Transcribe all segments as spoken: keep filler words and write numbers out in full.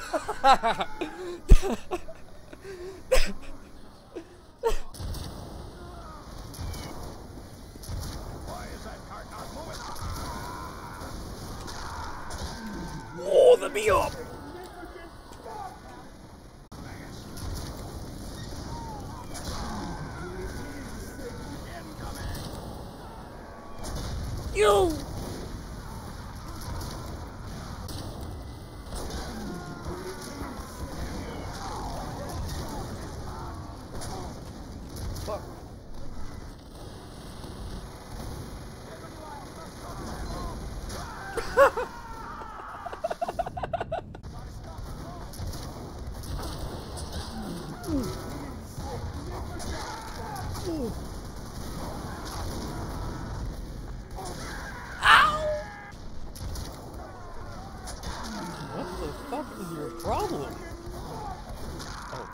Oh, let me up! You! Fuck. What the fuck is your problem? Oh.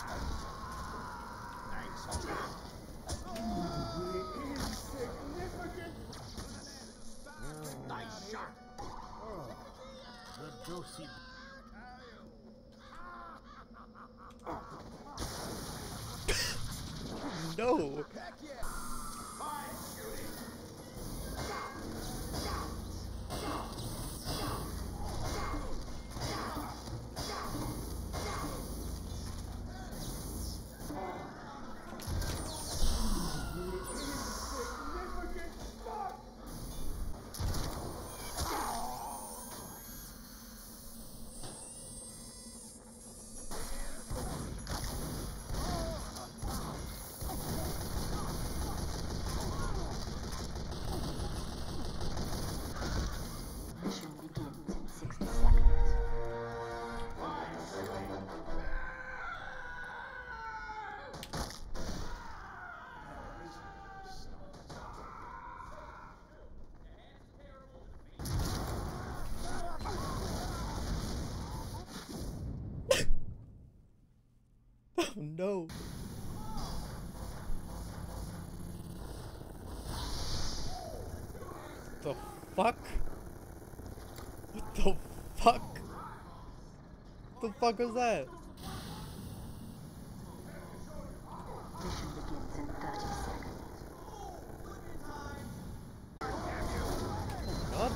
Nice shot. Oh, the dosey. No. Heck yeah. Fine shooting. Oh no. The fuck? What the fuck? The fuck was that? Mission begins in thirty seconds. God.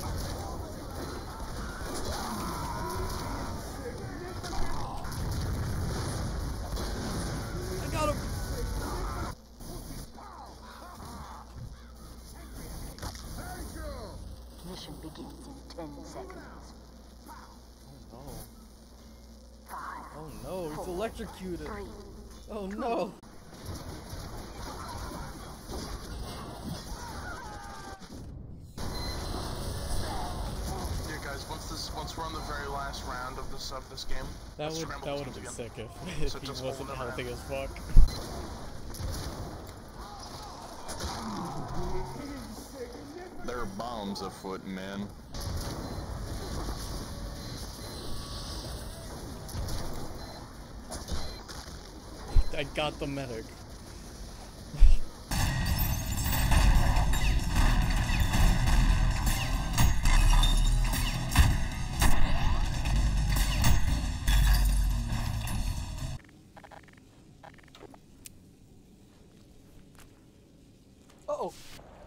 I got him. Mission begins in ten seconds. Oh no. Five. Oh no, he's four, electrocuted. Three. Oh no. Yeah, guys. Once this, once we're on the very last round of this of this game, That let's would scramble that would have teams been again. sick if, if So he just wasn't hold it healthy as fuck. There are bombs afoot, man. I got the medic. Uh-oh.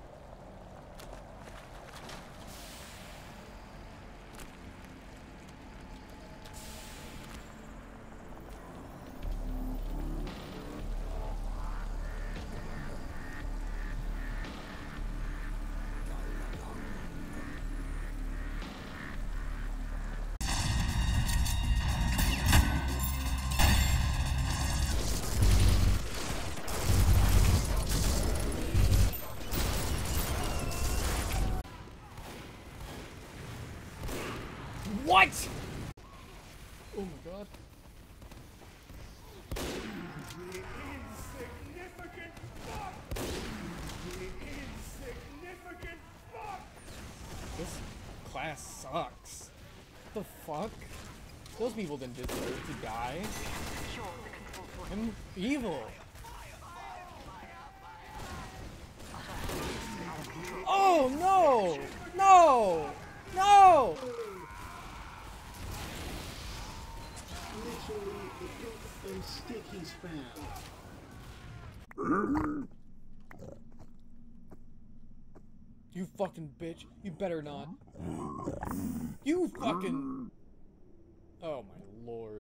What? Oh my god. The insignificant fuck! The insignificant fuck! This class sucks. What the fuck? Those people didn't deserve to die. Secure the control point. I'm evil. Oh no! No! No! those sticky spam. You fucking bitch. You better not. You fucking... Oh my lord.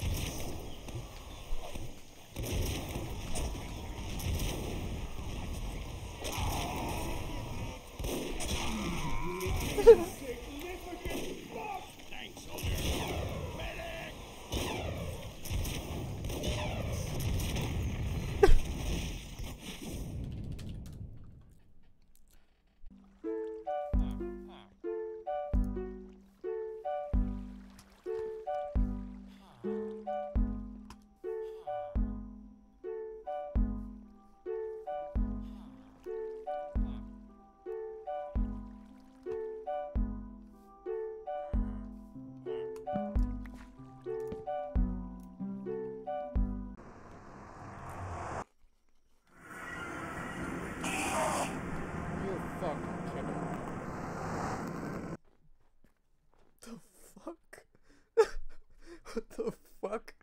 What the fuck?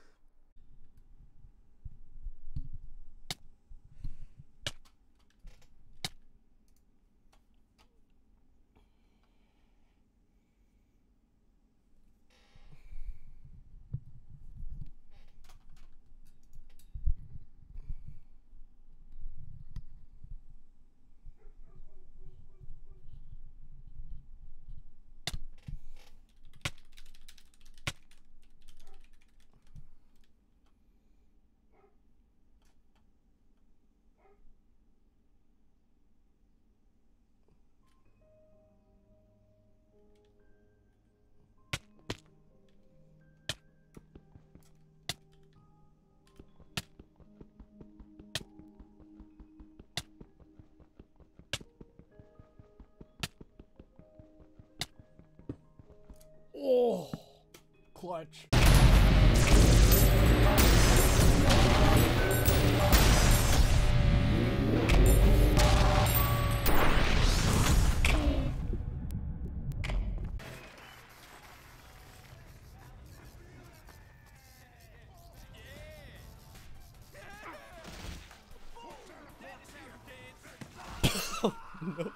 Oh, clutch. Oh, no.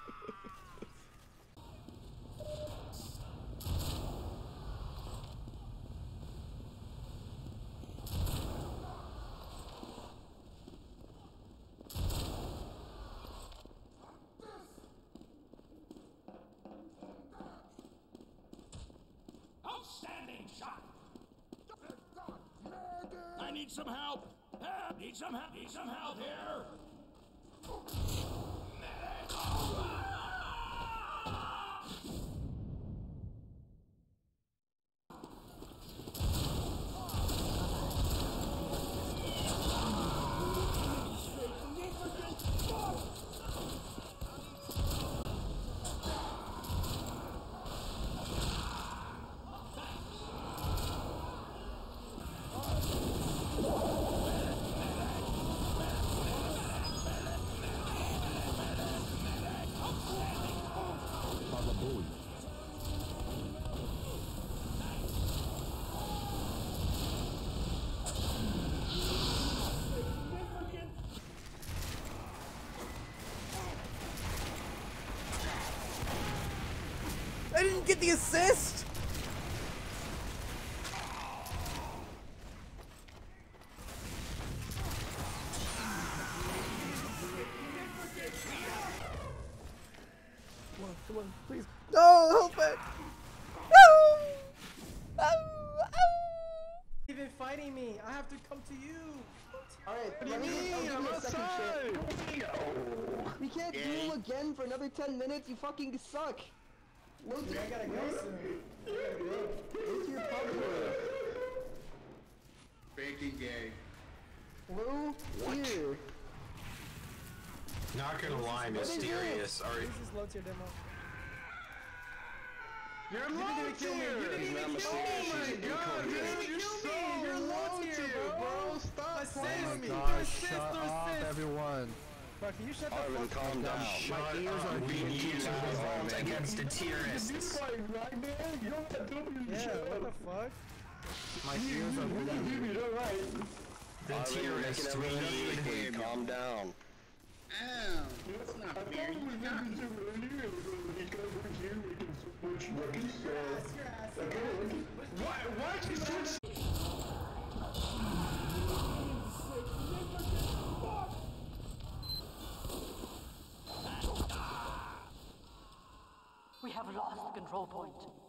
Outstanding shot! I need some help! Help! Need some help! Need some help here! I didn't get the assist! Come on, come on, please. No, help it! No! Oh, oh. Even fighting me, I have to come to you. Alright, What do you mean? I'm outside! We can't duel again for another ten minutes, you fucking suck! Go to, Dude, I gotta go soon. I gotta go. go to your pub. Baking gay. Blue, here. Not gonna lie, Mysterious. Are This is low tier demo. You're You didn't even kill me. You didn't even kill me. Oh my god, You dude, didn't you're kill so me. You're low low tier, tier, bro. bro. Stop Assist playing me. me. Assist Shut or up, assist. everyone. Bro, can you shut the Arvin, fuck calm up? down. Shut My ears up. are We being need used to to revolt man. against the You terrorists. fight right, man. You don't have to do your Yeah, shit. what the fuck? My ears are bleeding. The tier is three. Calm down. Ow, that's not fair. You got me. Why? Why did you switch? We have lost the control point.